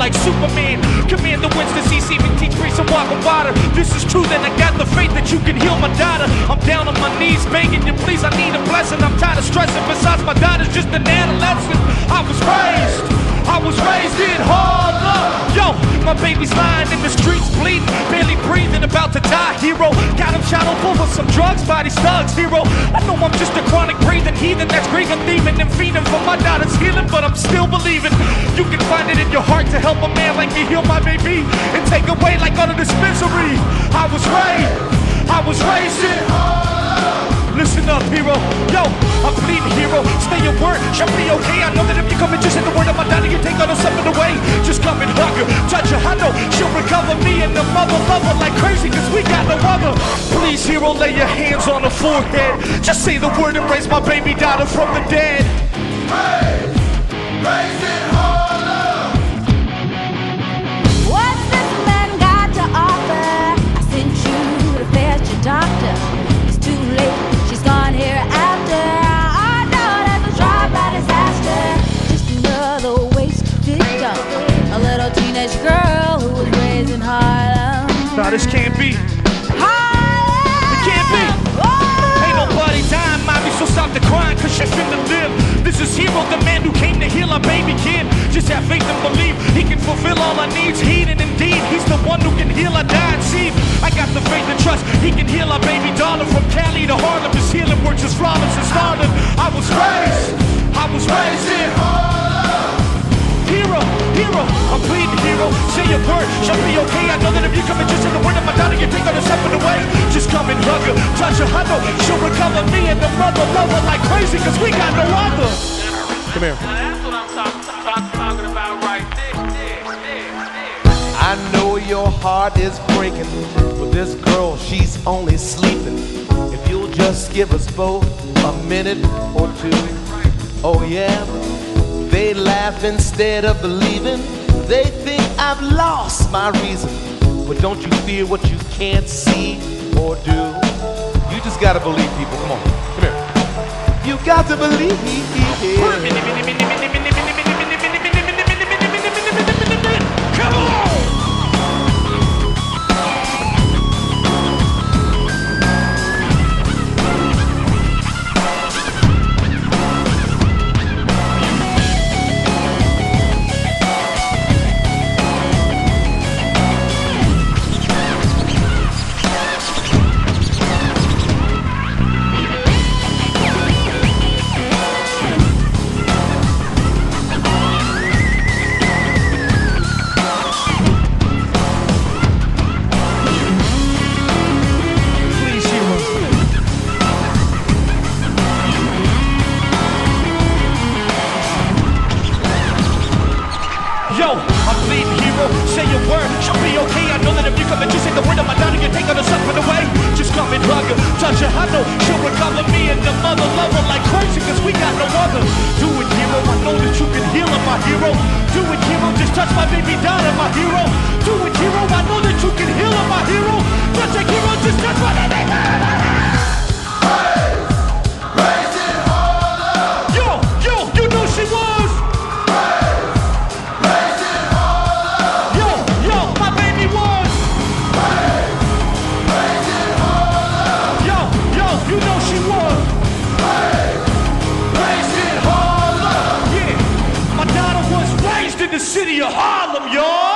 like Superman. Commander Winston CC me teach me some walk on water. This is true, then I got the faith that you can heal my daughter. I'm down on my knees begging you, please, I need a blessing. I'm tired of stressing, besides my daughter's just an adolescent. I was raised in Harlem. Yo, my baby's lying in the streets, bleeding, barely breathing, about to die, hero. Got him shot over with some drugs, body thugs, hero. I know I'm just a chronic breathing heathen that's grieving, thieving, and feeding for my daughter's healing, but I'm still believing. You can find it in your heart to help a man like me heal my baby and take away like on a dispensary. I was raised in Harlem. Listen up, hero. Yo, I'm bleeding, hero. Stay your word, she'll be okay. I know that if you come and just hit the word of my daughter, you take all the something away. Just come and hug her, touch her. I know she'll recover. Me and the mother love her like crazy, cause we got no other. Please, hero, lay your hands on her forehead. Just say the word and raise my baby daughter from the dead. Raise it Harlem. What's this man got to offer? I sent you to fetch your doctor. It's too late. Gone hereafter. I know that's a drive-by disaster. Just another wasted victim. A little teenage girl who was raised in Harlem. Nah, this can't be. Harlem. It can't be. Oh. Ain't nobody dying, mommy, so stop the crying, cause she's finna live. This is Hero, the man who came to heal our baby kid. Just have faith and believe he can fulfill all our needs. Heed and indeed, he's the one who can heal our dying seed. I got the faith and trust he can heal our baby daughter. From Cali to Harlem, his healing work just flawless and started. I was raised in Harlem. Hero, I'm bleeding, hero. Say your word, she'll be okay. I know that if you come and just say the word of my daughter, you take all the something away. Just come and hug her, touch her. I know she'll recover. Me and the mother love her like crazy, cause we got no other. Come here. That's what I'm talking about right there. I know your heart is breaking, but this girl, she's only sleeping. If you'll just give us both a minute or two. Oh yeah, they laugh instead of believing. They think I've lost my reason. But don't you fear what you can't see or do. You just gotta believe, people. Come on, come here. You got to believe. Come on! Yo, I'm bleeding, hero. Say your word, she'll be okay. I know that if you come and just say the word of my daughter, you take all the suffering away. Just come and hug her, touch her. I know she'll recover. Me and the mother love her like crazy, cause we got no other. Do it, hero. I know that you can heal her, my hero. Do it, hero. Just touch my baby daughter, my hero. Do it, hero. I know that you can heal her, my hero. Touch a hero. Just touch my baby daughter. Raise it Harlem. Yo, you know she was. You know she was. Raised in Harlem. Yeah, my daughter was raised in the city of Harlem, y'all.